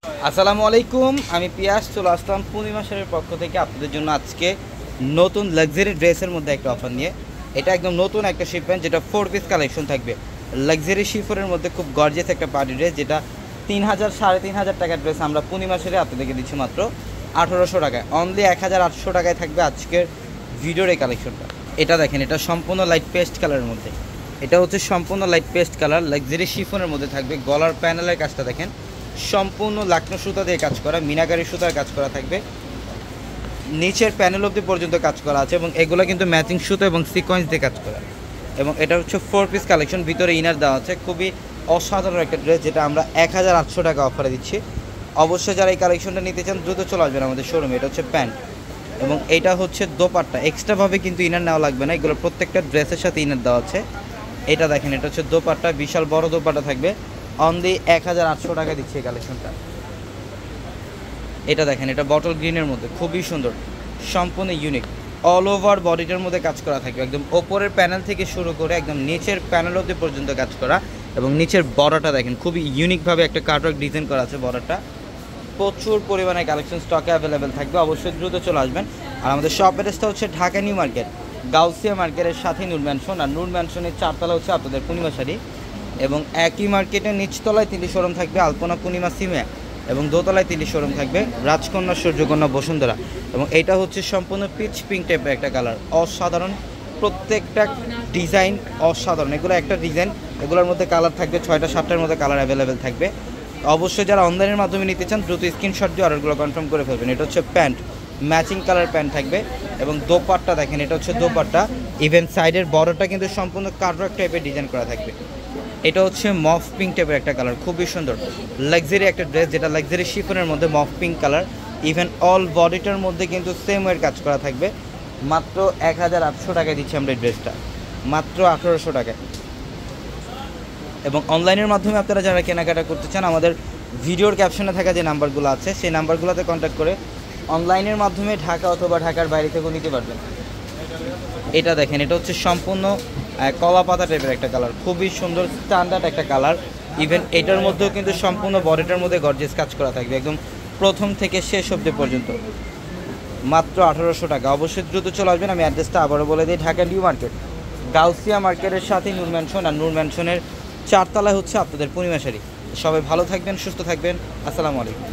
আসসালামু আলাইকুম, আমি পিয়াস চলে আসলাম পূর্ণিমা শাড়ির পক্ষ থেকে আপনাদের জন্য আজকে নতুন লাক্সারি ড্রেসের মধ্যে একটা অফার নিয়ে। এটা একদম নতুন একটা শিপমেন্ট, যেটা 4 পিস কালেকশন থাকবে। লাক্সারি শিফনের মধ্যে খুব গর্জিয়াস একটা পার্টি ড্রেস, যেটা 3000 3,500 টাকার ড্রেস আমরা পূর্ণিমা শাড়ি আপনাদেরকে দিচ্ছি মাত্র 1800 টাকায়। অনলি 1800 টাকায় থাকবে আজকের ভিডিওর এই কালেকশনটা। এটা দেখেন, এটা সম্পূর্ণ লাইট পেস্ট কালারের মধ্যে। এটা হচ্ছে সম্পূর্ণ লাইট পেস্ট কালার, লাক্সারি শিফনের মধ্যে থাকবে। গলার প্যানেলের কাজটা দেখেন, সম্পূর্ণ লাকনো সুতা দিয়ে কাজ করা, মিনাকারি সুতার কাজ করা থাকবে। নিচের প্যানেল অবধি পর্যন্ত কাজ করা আছে, এবং এগুলো কিন্তু ম্যাচিং সুতো এবং সিকোয়েন্স দিয়ে কাজ করা। এবং এটা হচ্ছে 4 পিস কালেকশন, ভিতরে ইনার দেওয়া আছে। খুবই অসাধারণ একটা ড্রেস, যেটা আমরা 1800 টাকা অফারে দিচ্ছি। অবশ্যই যারা এই কালেকশনটা নিতে চান দ্রুত চলে আসবেন আমাদের শোরুমে। এটা হচ্ছে প্যান্ট, এবং এটা হচ্ছে দোপাট্টা। এক্সট্রাভাবে কিন্তু ইনার নেওয়া লাগবে না, এগুলো প্রত্যেকটা ড্রেসের সাথে ইনার দেওয়া আছে। এটা দেখেন, এটা হচ্ছে দোপাট্টা, বিশাল বড় দোপাট্টা থাকবে। অনলি 1800 টাকা দিচ্ছে এই কালেকশনটা। এটা দেখেন, এটা বটল গ্রিনের মধ্যে খুবই সুন্দর, সম্পূর্ণ ইউনিক। অল ওভার বডিটার মধ্যে কাজ করা থাকবে, একদম ওপরের প্যানেল থেকে শুরু করে একদম নিচের প্যানেল অবধি পর্যন্ত কাজ করা। এবং নিচের বর্ডারটা দেখেন, খুবই ইউনিকভাবে একটা কাটওয়ার্ক ডিজাইন করা আছে বর্ডারটা। প্রচুর পরিমাণে কালেকশন স্টকে অ্যাভেলেবেল থাকবে, অবশ্যই দ্রুত চলে আসবেন। আর আমাদের শপ অ্যাড্রেসটা হচ্ছে ঢাকা নিউ মার্কেট, গাউসিয়া মার্কেটের সাথে নূর ম্যানশন। আর নূর ম্যানশনের 4 তলা হচ্ছে আপনাদের পূর্ণিমা শাড়ি, এবং একই মার্কেটের নিচতলায় 3টি শোরুম থাকবে, আলপনা পূর্ণিমা সিমে, এবং দোতলায় 3টি শোরুম থাকবে, রাজকন্যা, সূর্যকন্যা, বসুন্ধরা। এবং এইটা হচ্ছে সম্পূর্ণ পিচ পিঙ্ক টাইপের একটা কালার, অসাধারণ। প্রত্যেকটা ডিজাইন অসাধারণ, এগুলো একটা ডিজাইন, এগুলোর মধ্যে কালার থাকবে 6টা 7টার মধ্যে কালার অ্যাভেলেবেল থাকবে। অবশ্যই যারা অনলাইনের মাধ্যমে নিতে চান দ্রুত স্ক্রিনশট দিয়ে অর্ডারগুলো কনফার্ম করে ফেলবেন। এটা হচ্ছে প্যান্ট, ম্যাচিং কালার প্যান্ট থাকবে। এবং দোপাট্টা দেখেন, এটা হচ্ছে দোপাট্টা, ইভেন সাইডের বড়টা কিন্তু সম্পূর্ণ কাটওয়ার্ক টাইপের ডিজাইন করা থাকবে। এটা হচ্ছে মফ পিঙ্ক টাইপের একটা কালার, খুবই সুন্দর লাক্সারি একটা ড্রেস, যেটা লাক্সারি শিফনের মধ্যে মফ পিঙ্ক কালার। ইভেন অল বডিটার মধ্যে কিন্তু সেম ওয়ের কাজ করা থাকবে। মাত্র 1800 টাকায় দিচ্ছি আমরা এই ড্রেসটা, মাত্র 1800 টাকায়। এবং অনলাইনের মাধ্যমে আপনারা যারা কেনাকাটা করতে চান, আমাদের ভিডিওর ক্যাপশনে থাকা যে নাম্বারগুলো আছে সেই নাম্বারগুলোতে কন্ট্যাক্ট করে অনলাইনের মাধ্যমে ঢাকা অথবা ঢাকার বাইরে থেকেও নিতে পারবেন। এটা দেখেন, এটা হচ্ছে সম্পূর্ণ কলা পাতা টাইপের একটা কালার, খুবই সুন্দর স্ট্যান্ডার্ড একটা কালার। ইভেন এটার মধ্যেও কিন্তু সম্পূর্ণ বডিটার মধ্যে গর্জিয়াস কাজ করা থাকবে, একদম প্রথম থেকে শেষ অবধি পর্যন্ত। মাত্র 1800 টাকা। অবশ্যই দ্রুত চলে আসবেন। আমি অ্যাড্রেসটা আবারও বলে দিই, ঢাকা নিউ মার্কেট, গাউসিয়া মার্কেটের সাথেই নূর ম্যানশন। আর নূর ম্যানশনের 4 তলায় হচ্ছে আপনাদের পূর্ণিমা শাড়ি। সবাই ভালো থাকবেন, সুস্থ থাকবেন। আসসালামু আলাইকুম।